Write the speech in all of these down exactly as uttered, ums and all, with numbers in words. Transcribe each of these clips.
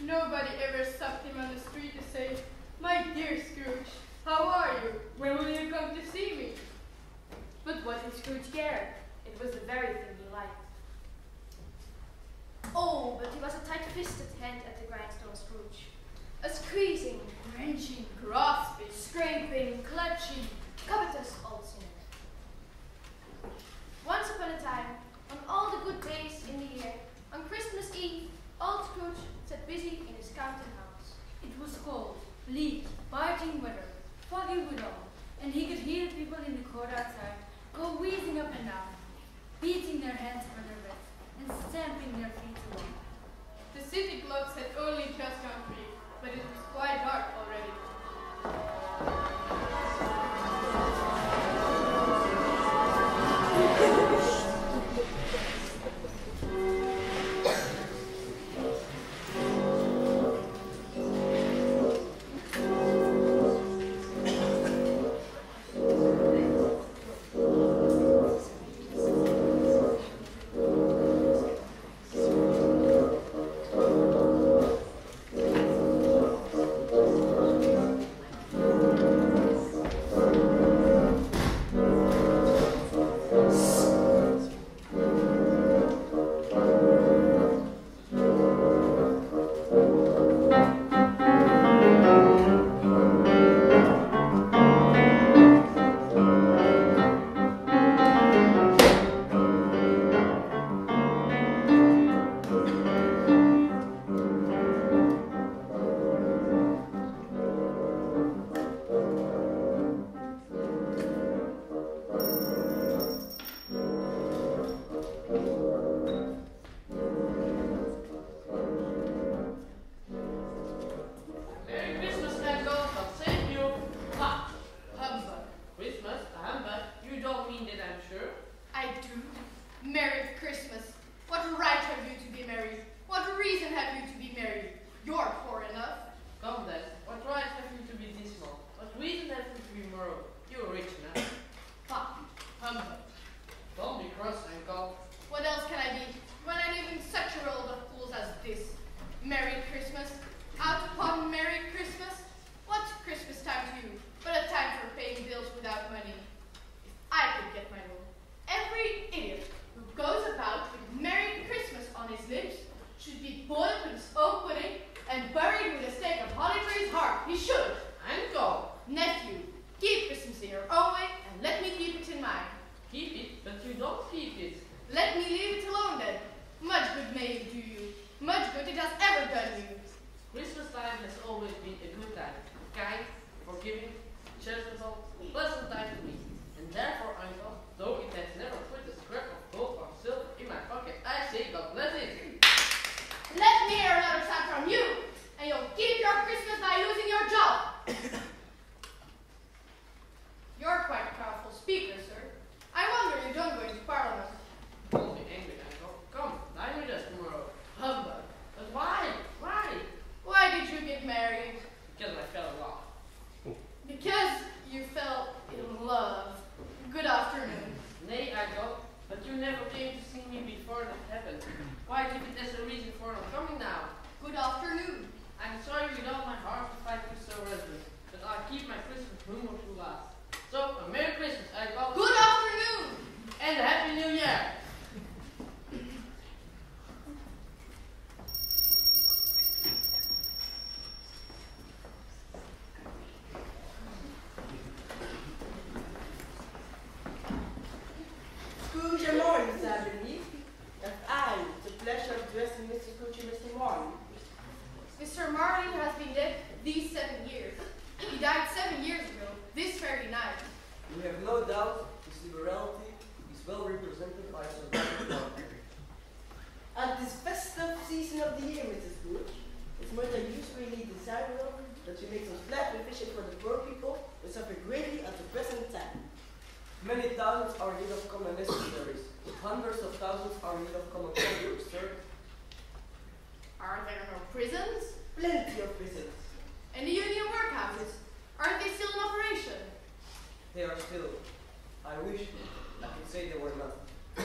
Nobody ever stopped him on the street to say, "My dear Scrooge, how are you? When will you come to see me?" But what did Scrooge care? It was the very thing he liked. Oh, but he was a tight-fisted hand at the grindstone, Scrooge. A squeezing, wrenching, grasping, scraping, clutching, covetous old sinner. Once upon a time, on all the good days in the year, on Christmas Eve, old Scrooge sat busy in his counting house. It was cold, bleak, biting weather, foggy withal, and he could hear the people in the court outside go wheezing up and down, beating their hands on their breasts and stamping their feet along. The city clocks had only just gone three, but it was quite dark already.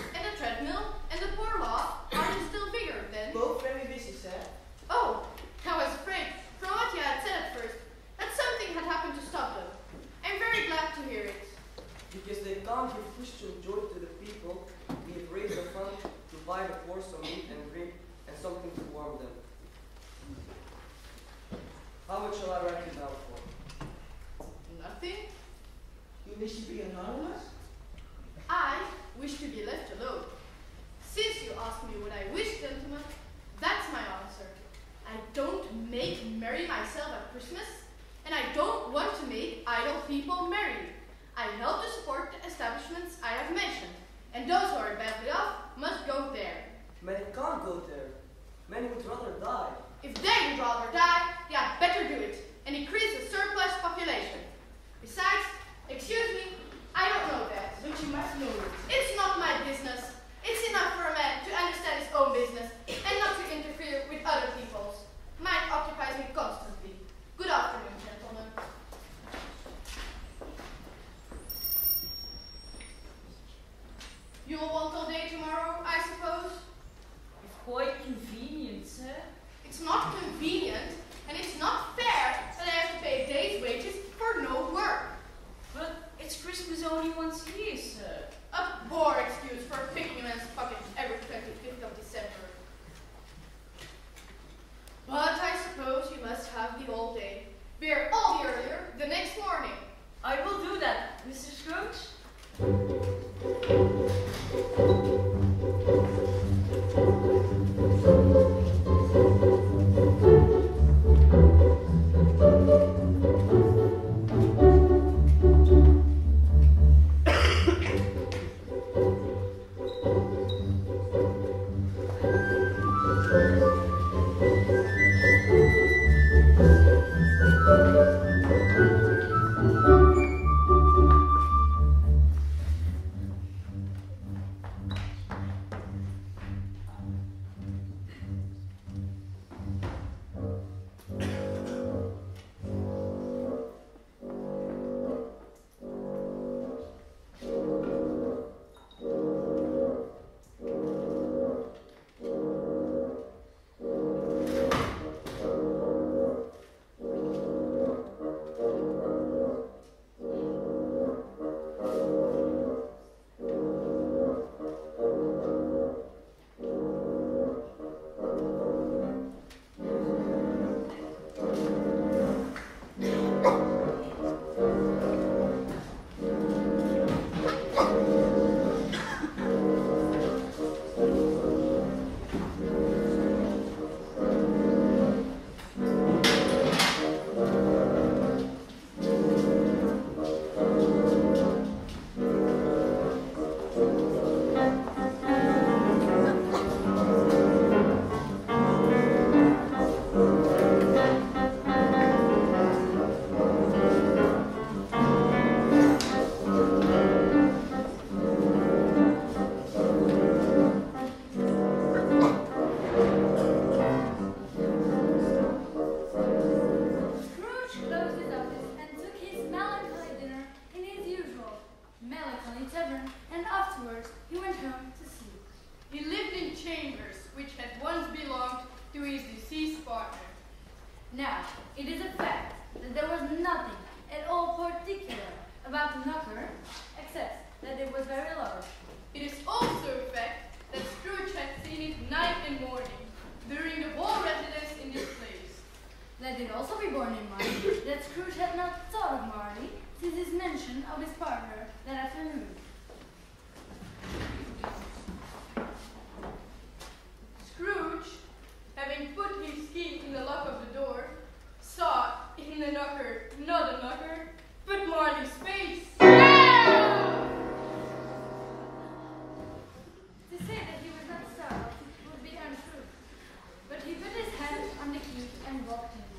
Oh, how to force some meat and drink and something to warm them. How much shall I write you down for? Nothing. You wish to be anonymous? I wish to be left alone. Since you asked me what I wish, gentlemen, that's my answer. I don't make merry myself at Christmas, and I don't want to make idle people merry. I help to support the establishments I have mentioned, and those who are badly off must go there. Many can't go there. Many would rather die. If they would rather die, they had better do it, and increase the surplus population. Besides, excuse me, I don't know that. But you must know it. It's not my business. It's enough for a man to understand his own business and not to interfere with other people's. Mine occupies me constantly. Good afternoon, gentlemen. You'll want all day tomorrow, I suppose? It's quite convenient, sir. It's not convenient, and it's not fair that I have to pay a day's wages for no work. But it's Christmas only once a year, sir. A poor excuse for picking a man's pocket every twenty-fifth of December. But I suppose you must have the whole day. We're all the earlier the next morning. I will do that, Mister Scrooge. Now, it is a fact that there was nothing at all particular about the knocker, except that it was very large. It is also a fact that Scrooge had seen it night and morning during the whole residence in this place. Let it also be borne in mind that Scrooge had not thought of Marley since his mention of his partner that afternoon. Scrooge, having put his key in the lock of the door, saw in the knocker not a knocker, but Marley's face. To say that he was not startled would be untrue, but he put his hand on the key and walked in.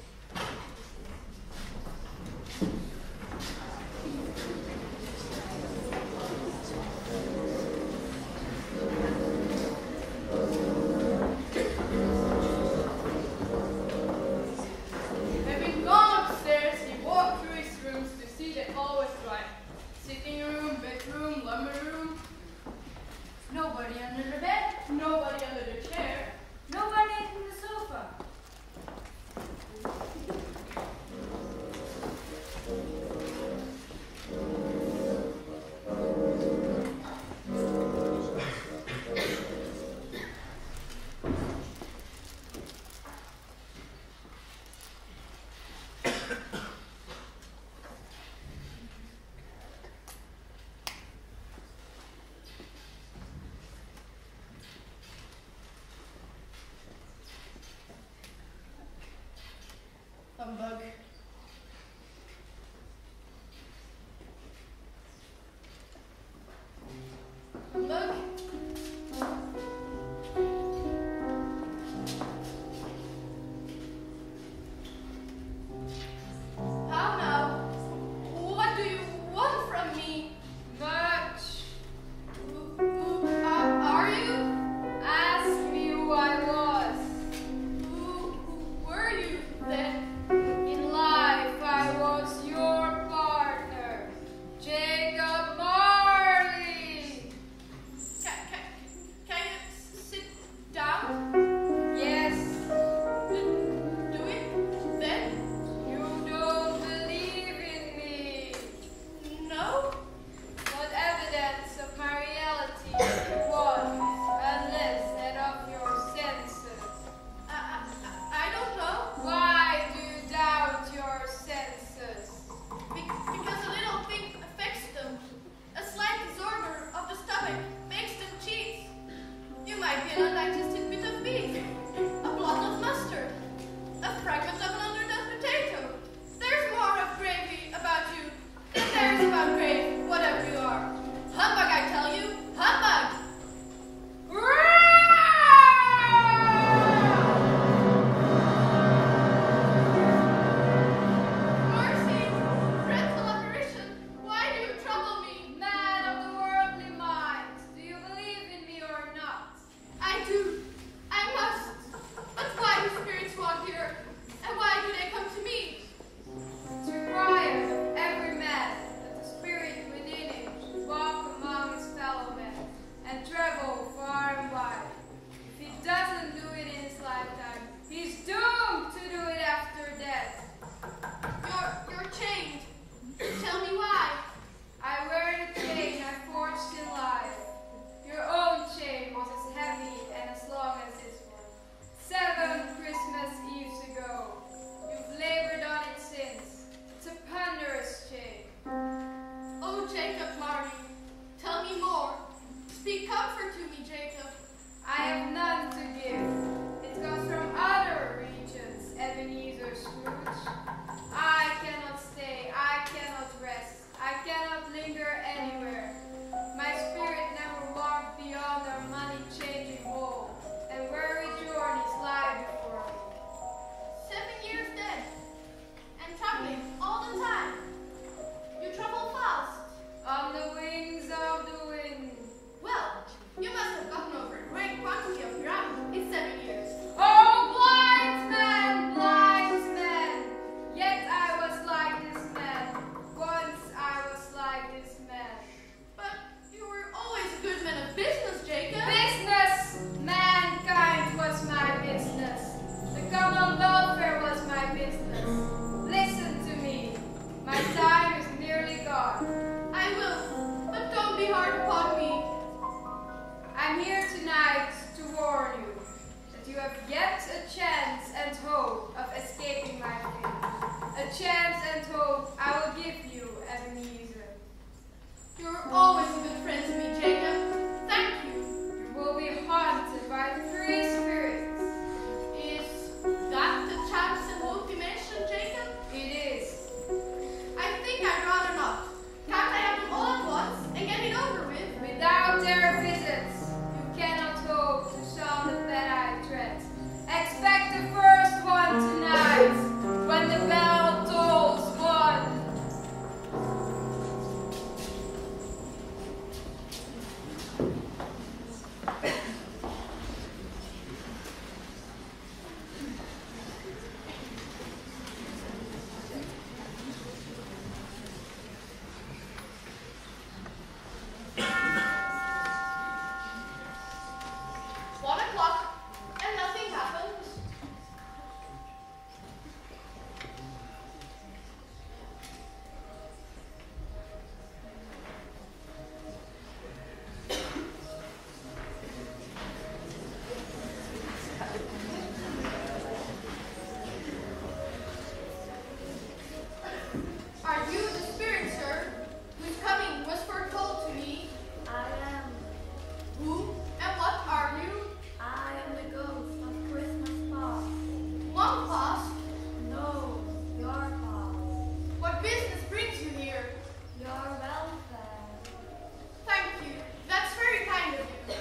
Mom pass? No, your path. What business brings you here? Your welfare. Thank you. That's very kind of you.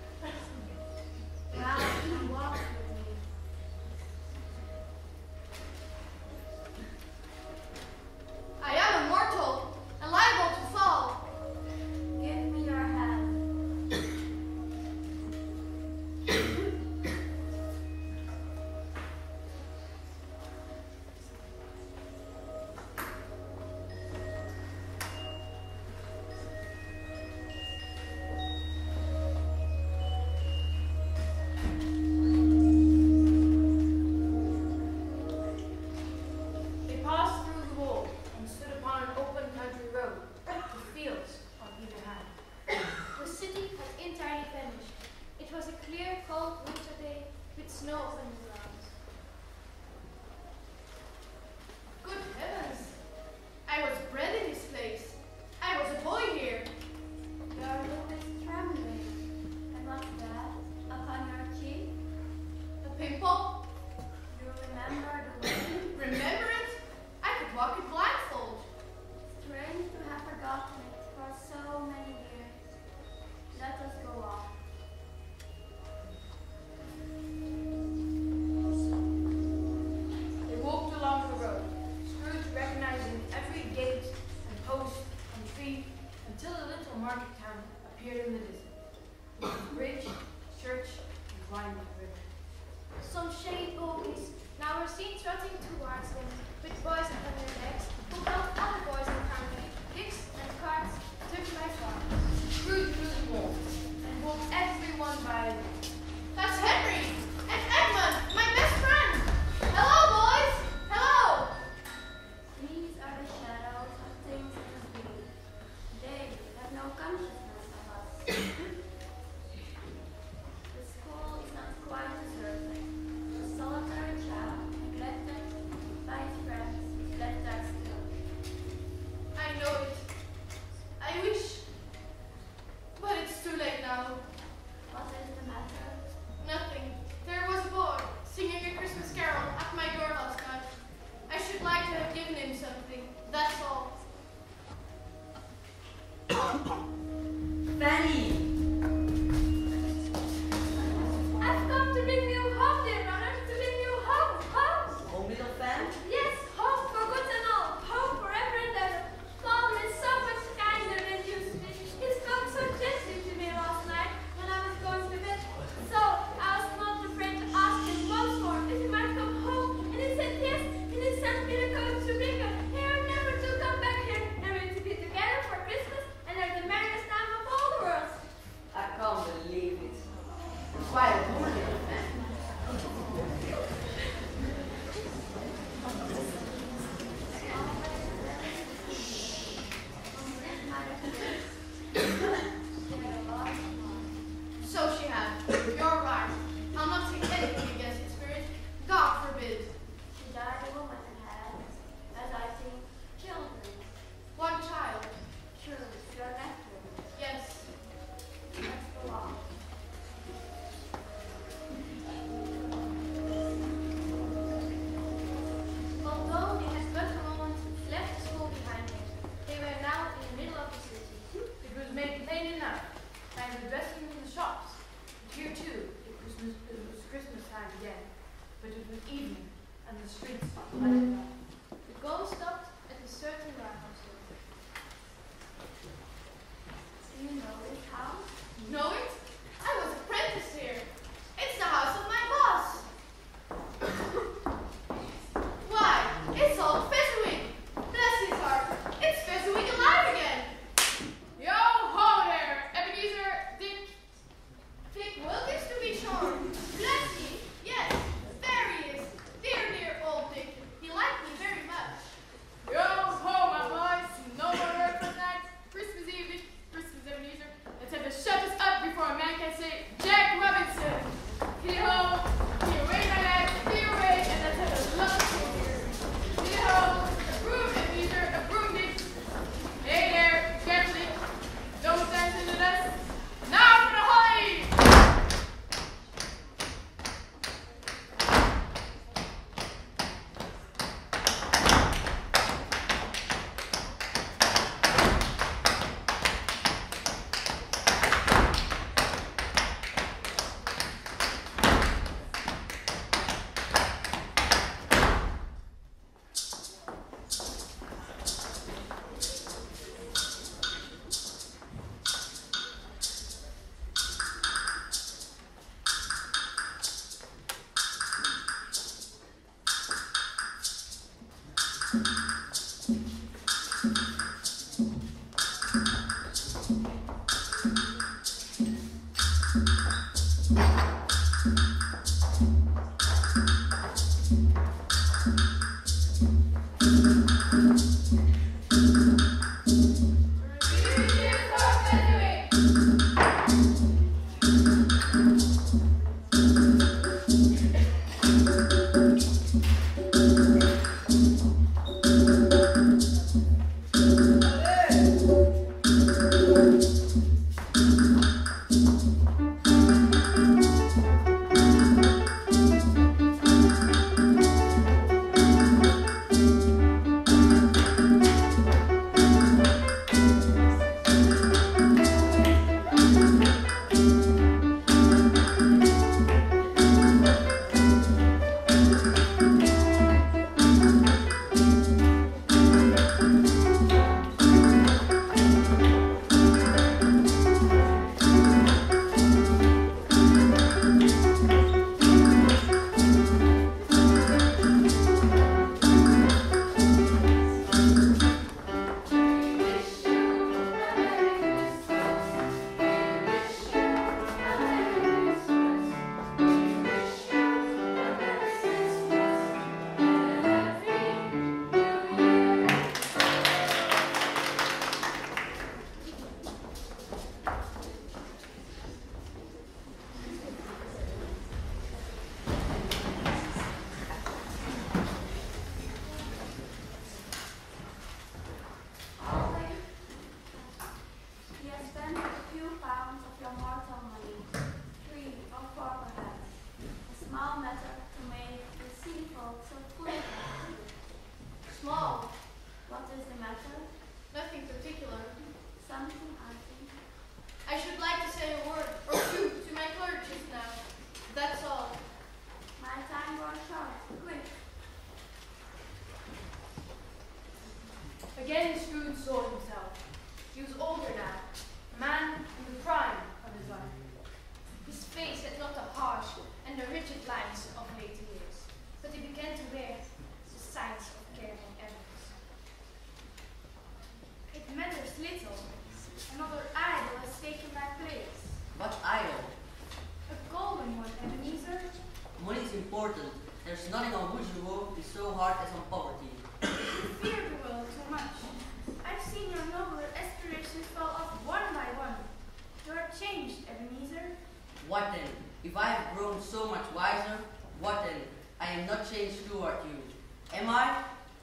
Now you can walk with me. I am immortal and liable to fall. Give me your hand. They passed through the wall and stood upon an open country road, with fields on either hand. The city had entirely vanished. It was a clear, cold winter day with snow on the ground. Good heavens. I was bred in this place. I was a boy here. Your lip is trembling. And what's that upon your cheek? A pimple? You remember the way? Remember it? I could walk it blindfold. Strange to have forgotten it for so many years. Let us go on. They walked along the road, Scrooge recognizing every gate and post and tree until a little market town appeared in the distance, with a bridge, church, and winding river. Some shade bogies now were seen trotting towards them with boys upon their necks who held other boys in company, gigs and carts, took by far. Scrooge knew them all, and walked everyone by them. That's Henry and Edmund, my best friend. Hello, boys. Hello. These are the shadows of things to be. They have no consciousness of us. The school is not quite deserted. A solitary child, neglected by his friends, is left there still. I know it. I wish. But it's too late now. What is the matter? Nothing. There was a boy singing a Christmas carol at my door last night. I should like to have given him something. That's all. Fanny! I've come to bring you home, dear brother, to bring you home, home. Home, little Fan? Yes, home for good and all, home forever and ever. Father is so much kinder than used to be. He spoke so gently to me last night when I was going to bed. So I was not afraid to ask him once more if he might come home. And he said yes, and he sent me the coach to bring her here, never to come back here, and we're to be together for Christmas and have the merriest time of all the world. I can't believe it. Quite a home, little Fan. So she had. You're right. I'll not take anything against the spirit. God forbid. She died a woman and had, as I think, children. One child. True, your nephew. Yes. Let's go on. Although they had but a moment left the school behind them, they were now in the middle of the city. It was made plain enough, and the dressing in the shops. Here too, it was, it was Christmas time again, but it was evening, and the streets were lighted up. The goal stopped at a certain warehouse door. Do you know this house? Know it? I was apprenticed here. It's the house of my boss. Why, it's old Fezziwig. Bless his heart. It's Fezziwig alive again. Yo ho there, Ebenezer, Dick. Dick Wilkins to be sure. Bless ye. Yes, there he is. Dear, dear old Dick. He liked me very much. Yo ho, my boy! small matter to make the city folk so full of it. Small. What is the matter? Nothing particular. Something I think. I should like to say a word or two to my clerk just now. That's all. My time was short. Quick. Again Scrooge saw himself. He was older now, a man in the prime of his life. His face had not the harsh and the rigid lines of later years, but he began to wear the signs of care and evidence. It matters little. Another idol has taken my place. What idol? A golden one, Ebenezer. Money is important. There's nothing on which the world is so hard as on poverty. You fear the world too much. I've seen your nobler aspirations fall off one by one. You are changed, Ebenezer. What then? If I have grown so much wiser, what then? I am not changed toward you. Am I?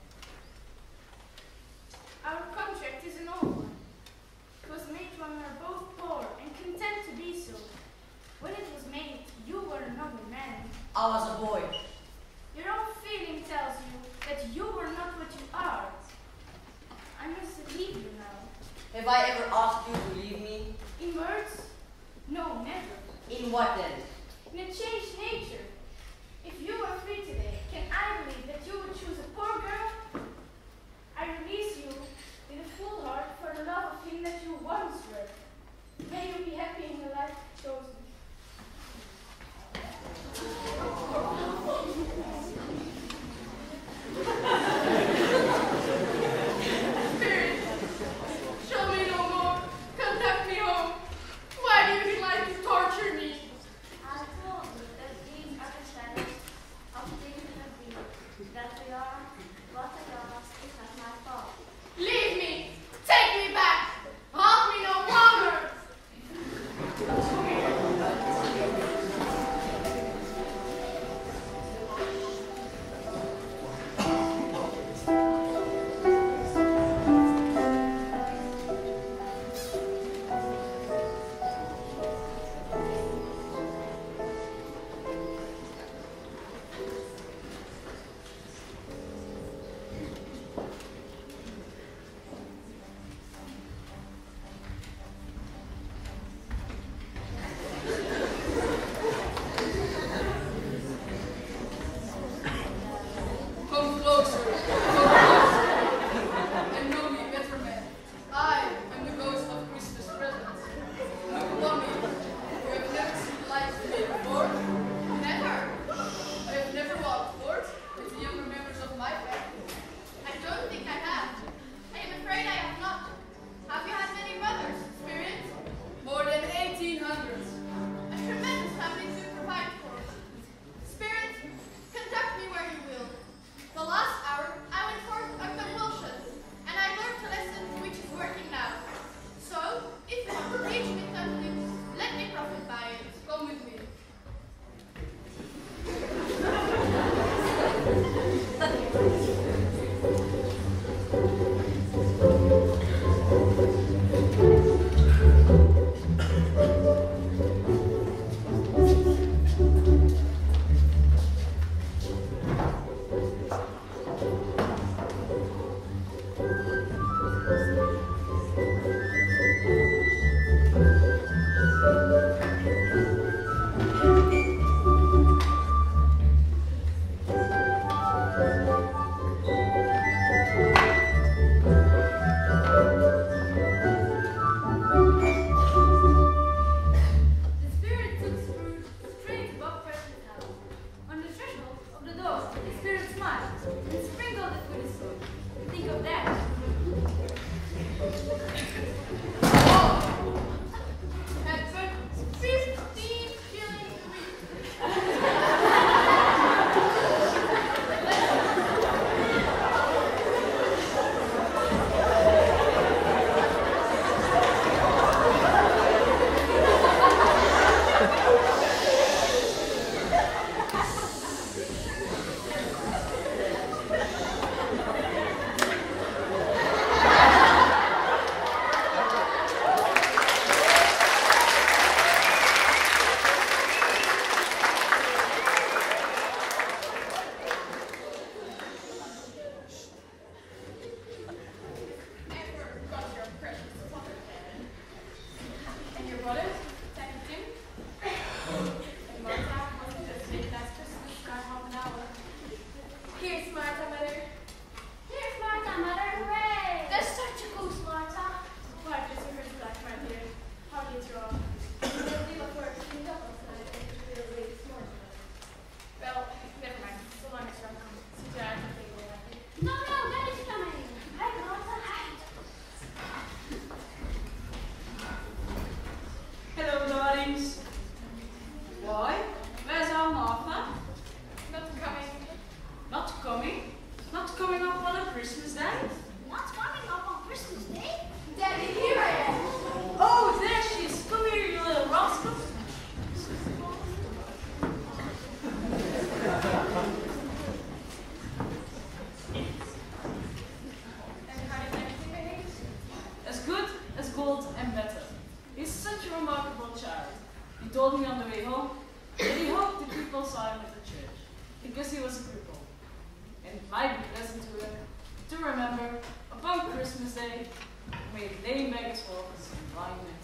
Our contract is an old one. It was made when we were both poor and content to be so. When it was made, you were another man. I was a boy. Your own feeling tells you that you were not what you are. I must leave you now. Have I ever asked you to leave me? In words? No, never. In what then? In a changed nature. If you were free today, can I believe that you would choose a poor girl? I release you with a full heart for the love of him that you once were. May you be happy in the life chosen. because he was a cripple. And it might be pleasant to him to remember, upon Christmas Day, made lame beggars walkers and blind men.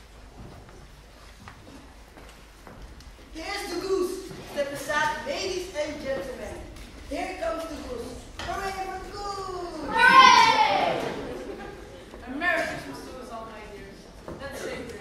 Here's the goose. Step aside, ladies and gentlemen. Here comes the goose. Hooray for the goose! Hooray! A Merry Christmas to us all, my dears. Let's say grace.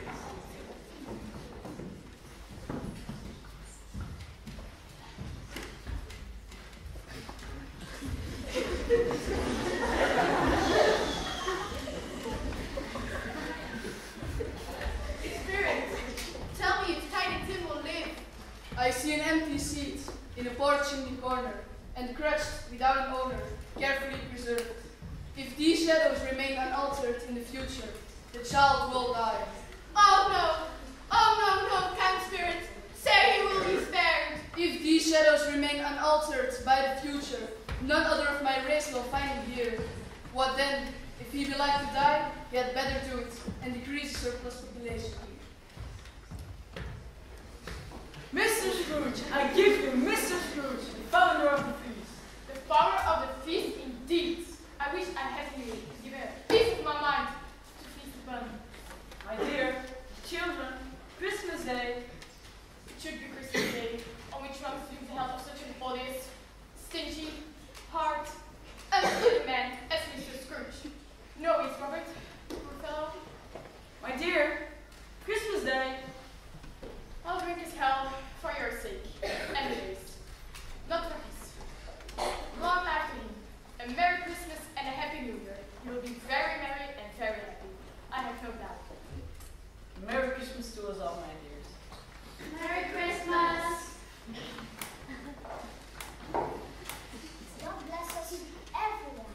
I see an empty seat in a poor chimney corner, and crutched without an owner, carefully preserved. If these shadows remain unaltered in the future, the child will die. Oh no! Oh no, no, kind spirit! Say you will be spared! If these shadows remain unaltered by the future, none other of my race will find him here. What then? If he be like to die, he had better do it, and decrease surplus population. Mister Scrooge, I give you Mister Scrooge, the founder of the feast. The founder of the feast, indeed. I wish I had you to give a piece of my mind to feast upon. My dear children, Christmas Day. It should be Christmas Day, on which one assumes the help of such an odious, stingy, hard, unstable man as Mister Scrooge. No, it's Robert, poor fellow. My dear, Christmas Day. I'll drink his hell for your sake, and his. Not for his. Long life to him. A Merry Christmas and a Happy New Year. You will be very merry and very happy. I have no doubt. Merry Christmas to us all, my dears. Merry Christmas! God bless us, everyone.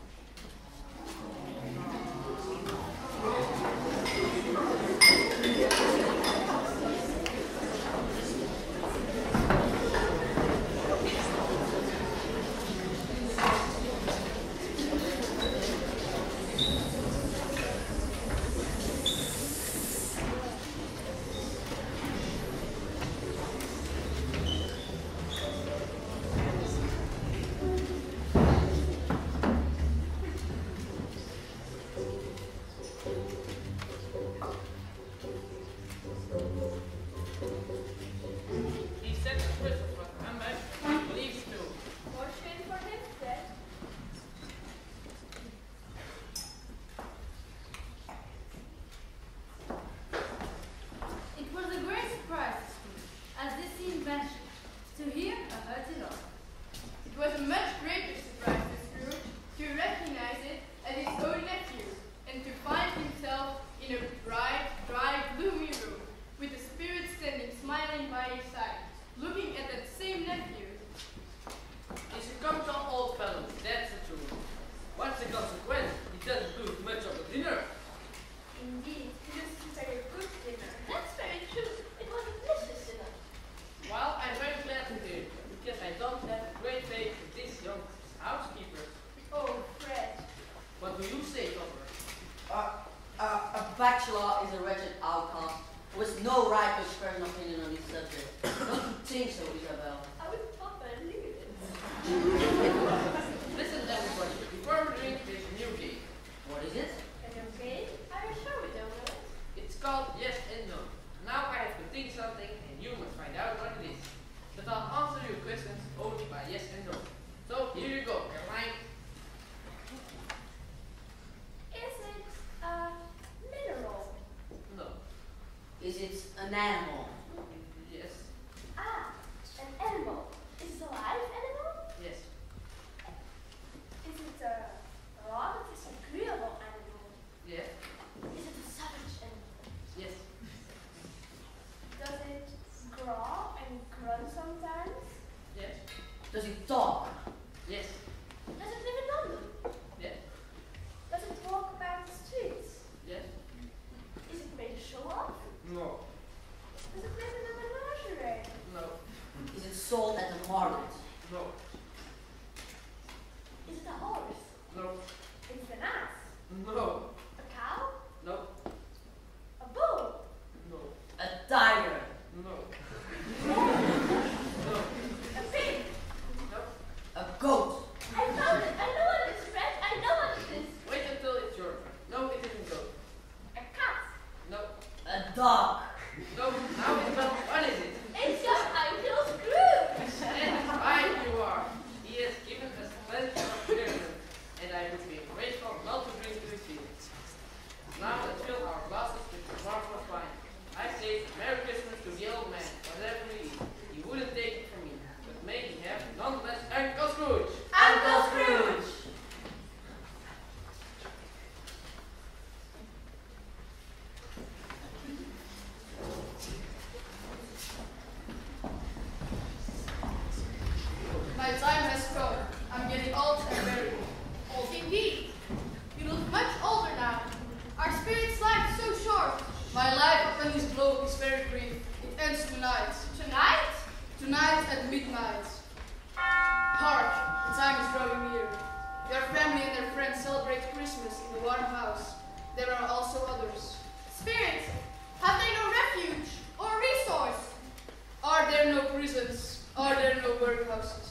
Bachelor is a wretched outcast with no right to express an opinion on this subject. Don't you think so, Isabel? I would pop a leave it. Listen, everybody. Before we drink, there's a new game. What is it? And okay? Are you sure we don't know it? It's called Yes and No. Now I have to think something, and you must find out what it is. But I'll answer your questions only by yes and no. So here you go, Caroline. Is it a mineral? No. Is it an animal? Yes. Ah, an animal. Is it a live animal? Yes. Is it a rather disagreeable animal? Yes. Is it a savage animal? Yes. Does it growl and grunt sometimes? Yes. Does it talk? Yes. Does it live in London? Yes. Does it walk about the streets? Yes. Is it made to show off? No. Does it live in a menagerie? No. Is it sold at the market? No. Is it a horse? No. Is it an ass? No. A cow? No. A bull? No. A tiger? No. A pig? No. My time has come. I'm getting old and very Old indeed. You look much older now. Our spirit's life is so short. My life upon this globe is very brief. It ends tonight. Tonight? Tonight at midnight. Hark, the time is drawing near. Your family and their friends celebrate Christmas in the warm house. There are also others. Spirits, have they no refuge or resource? Are there no prisons? Are there no workhouses?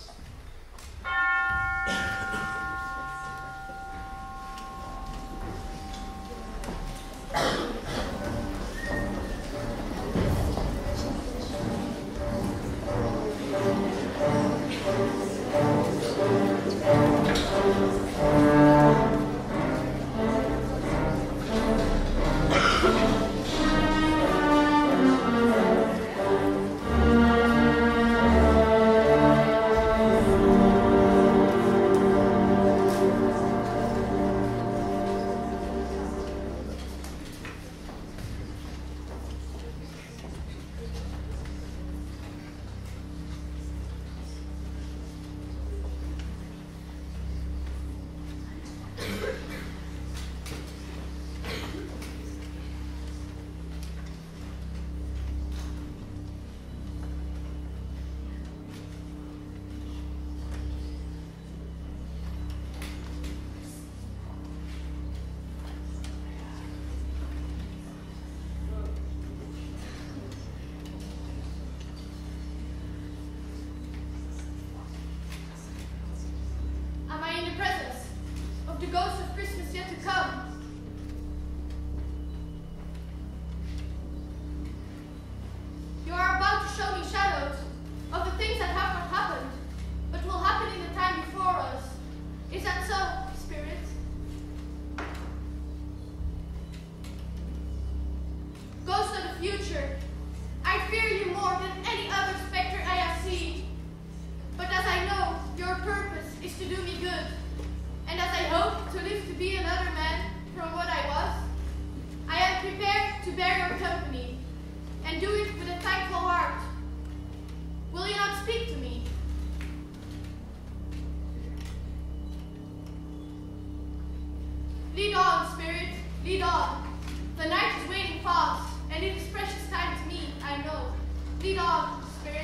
Am I in the presence of the ghost of Christmas yet to come? You are about to show me shadows of the things that have not happened, but will happen in the time before us. Is that so, Spirit? Ghost of the future, I fear you more than any other specter I have seen. But as I know your purpose is to do me good, and as I hope to live to be another man from what I was, I am prepared to bear your company, and do it with a thankful heart. Will you not speak to me? Lead on, Spirit, lead on. The night is waning fast, and it is precious time to me, I know. Lead on, Spirit.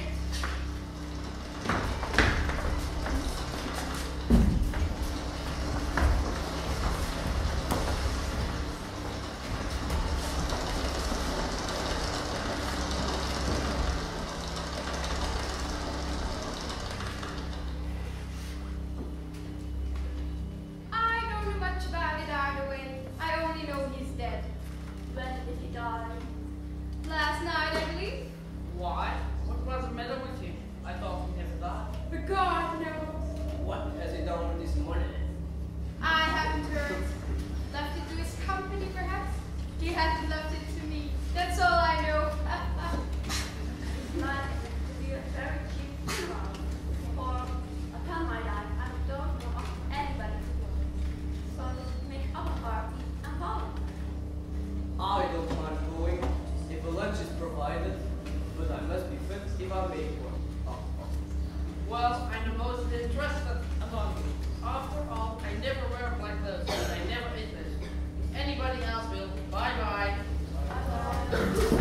I don't know much about it either way. I only know he's dead. When did he die? Last night, I believe. Why? What was the matter with him? I thought he never died. But God knows. What has he done with this money? I haven't heard. Left it to his company, perhaps? He hasn't left it to me. That's all I know. It's likely to be a very cheap funeral. For, upon my life, I don't know of anybody to go. So let's make up a party and follow. I don't mind going if a lunch is provided, but I must be fit if I make one. Well, I'm the most interested among you. After all, I never wear black clothes, and I never eat this. If anybody else will, bye-bye. Bye-bye.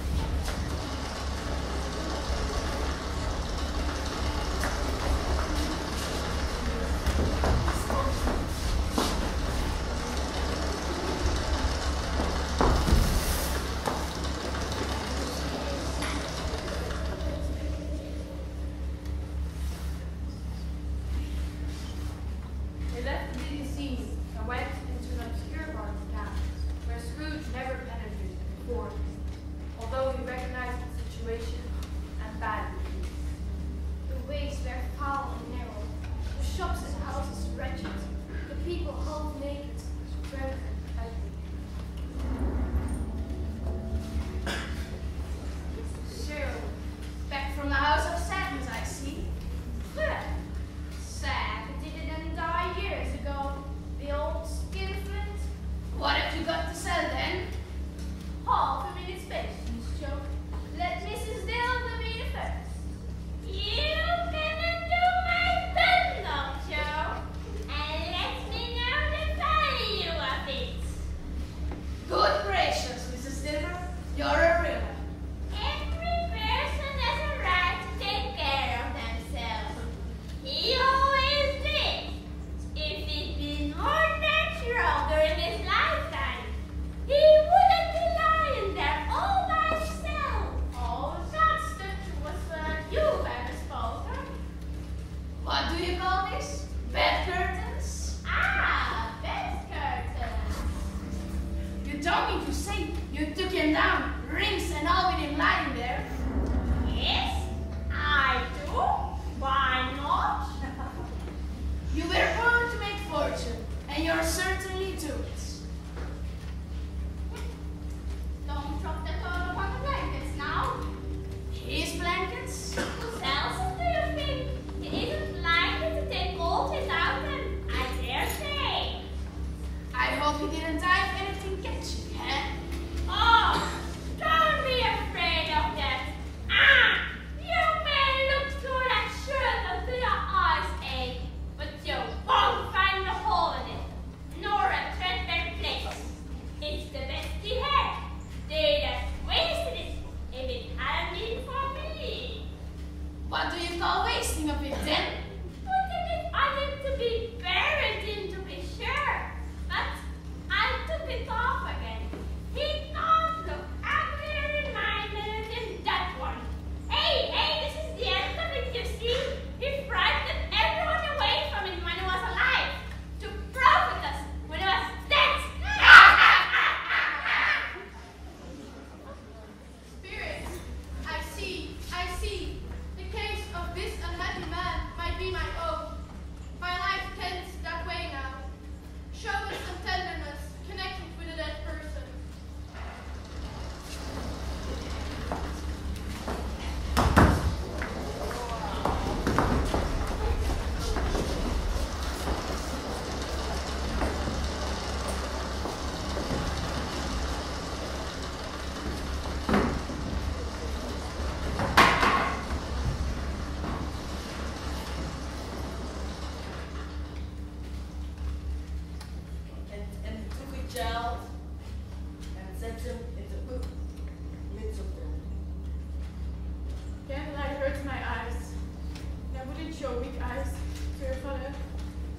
They left the busy scene and went into an obscure part of town, where Scrooge never penetrated before.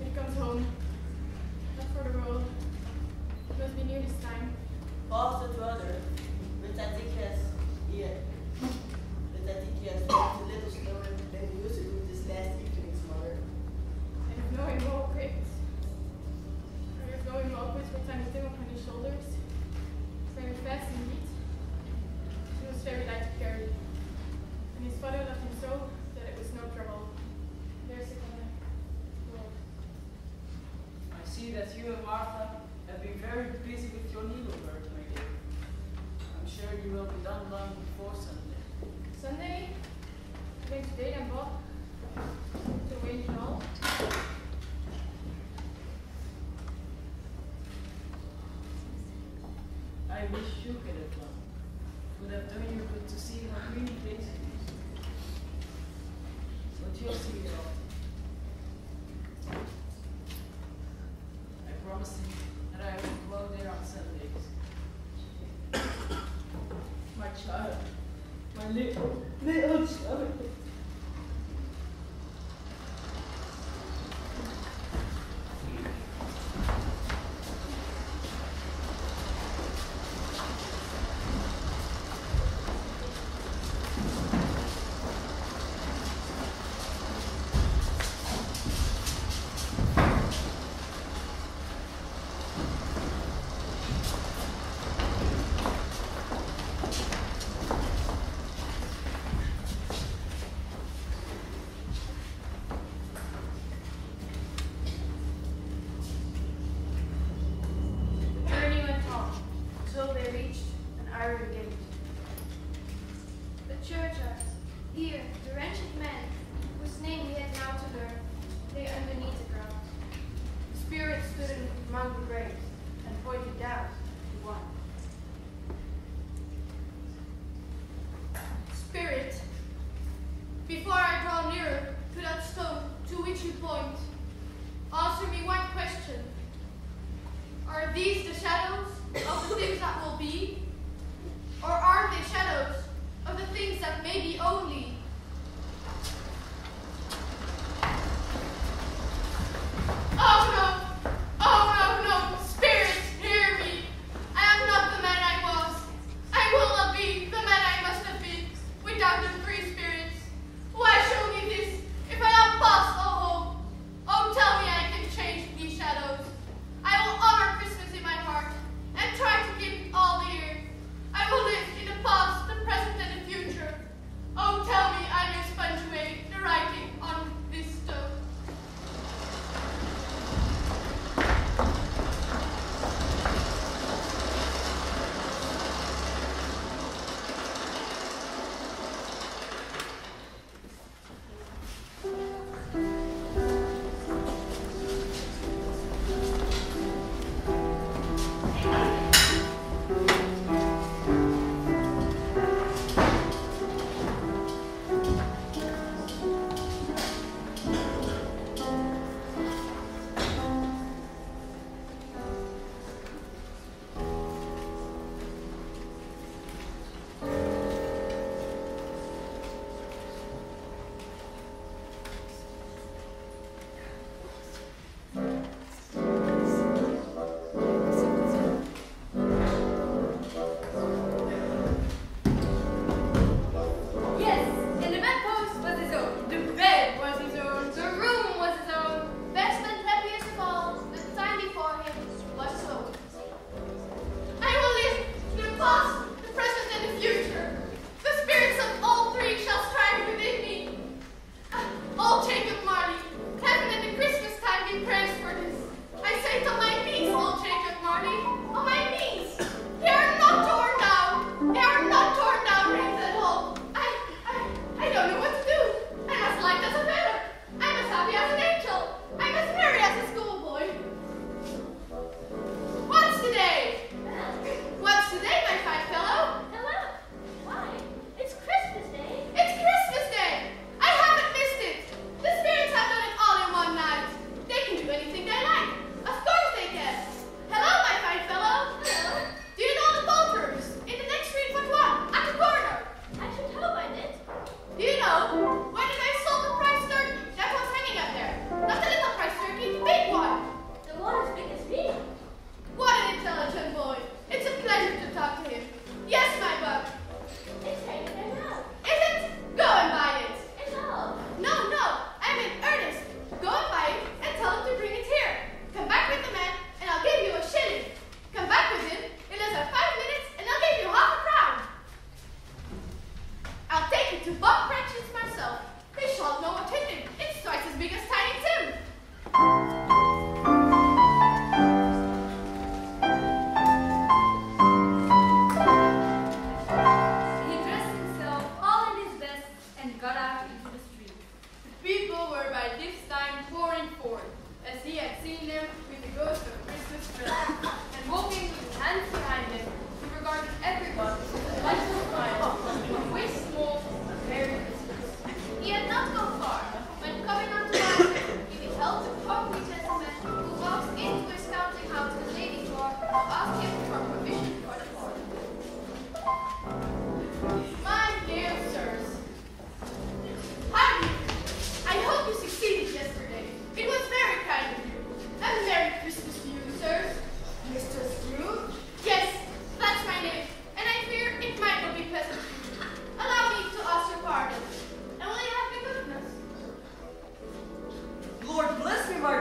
he comes home. Not for the world. It must be near this time. Also to other, which I think has, yeah, which I think he has told a little story than he used to do this last evening's mother. I have no more grapes. I have no walkways with tiny Tim upon his shoulders. Very fast indeed. He was very light to carry. And his father loved him so that it was no trouble. There's a kind of world. I see that you and Martha have been very busy with your needlework, my dear. I'm sure you will be done long before Sunday. Sunday? I'm going to date and Bob to Wayne Hall. I wish you could have gone. It would have done you good to see how really places is. But you'll see it all. I promised him that I would go out there on Sundays. My child. My little, little child. I will honor Christmas in my heart and try to keep it all year.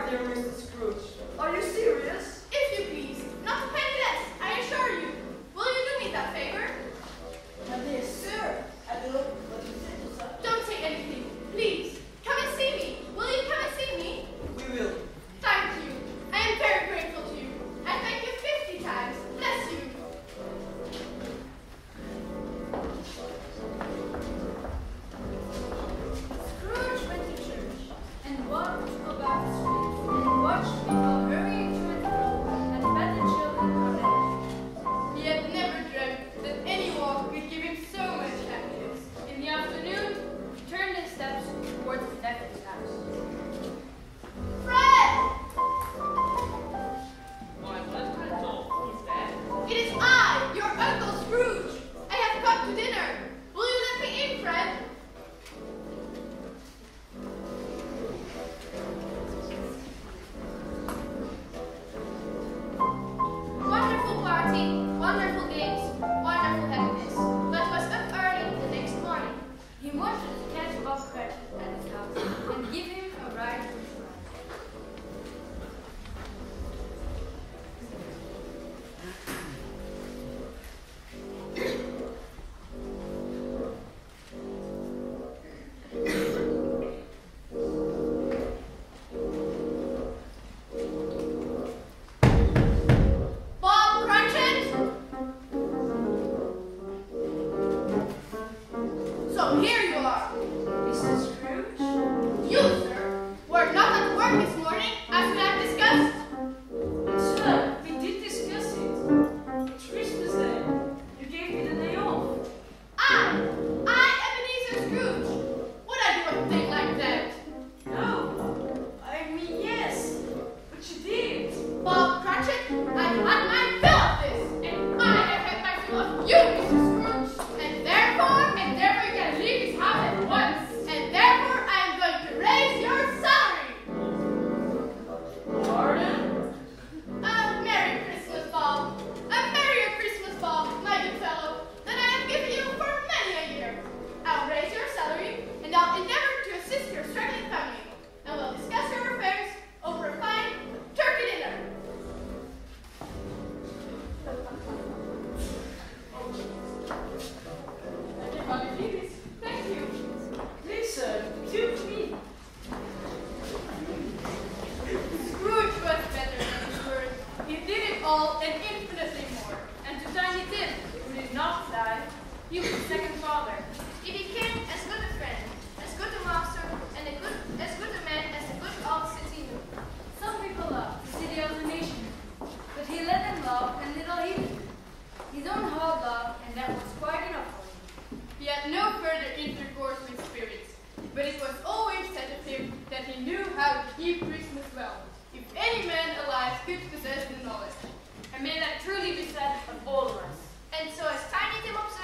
dear Mister Scrooge. Are you serious? If you please, not a penny less, I assure you. Will you do me that favor? My dear sir, I don't know what you say to sir. Don't say anything. Please, come and see me. Will you come and see me? We will. Thank you. I am very grateful to you. I thank you fifty times. Bless you. Scrooge went to church and walked about the streets and watched people hurrying to and fro and fed the children on eggs. He had never dreamt that any walk could give him so much happiness. In the afternoon, he turned his steps towards his nephew's house. Fred! Why, what kind of talk is that? It is I, your Uncle Scrooge. I have come to dinner. Will you let me in, Fred? Wonderful party, wonderful games, wonderful happiness. But was up early the next morning. He wanted to catch Bob Cratchit at his house and give him a ride for his ride. Bob Cratchit! So here you are. Mister Scrooge? You, sir, were not at work this morning as we had discussed. Sir, we did discuss it. It's Christmas Day. You gave me the day off. I, I, Ebenezer Scrooge, would I do a thing like that? No. I mean, yes. But you did. Bob Cratchit, I've had my fill of this, and I have had my fill of you, Mister Scrooge, and therefore, and therefore you can leave this house at once, and therefore I am going to raise your salary. Pardon? A Merry Christmas, Bob. A merrier Christmas, Bob, my good fellow, than I have given you for many a year. I'll raise your salary, and I'll endeavor to assist your struggling family, and we'll discuss your affairs over a fine turkey dinner. Everybody please. Thank you. Please, sir. Do me. Scrooge was better than his word. He did it all and infinitely more. And to Tiny Tim, who did not die, he was a second father. He became as good a friend, as good a master, and a good, as good a man as the good old city knew. Some people love the city of the nation, but he let them love and little he did. His own heart loved, and that was quite enough for him. He had no further intercourse with spirits, but it was always said of him that he knew how to keep Christmas well, if any man alive could possess the knowledge. And may that truly be said of all of us. And so as Tiny Tim observed,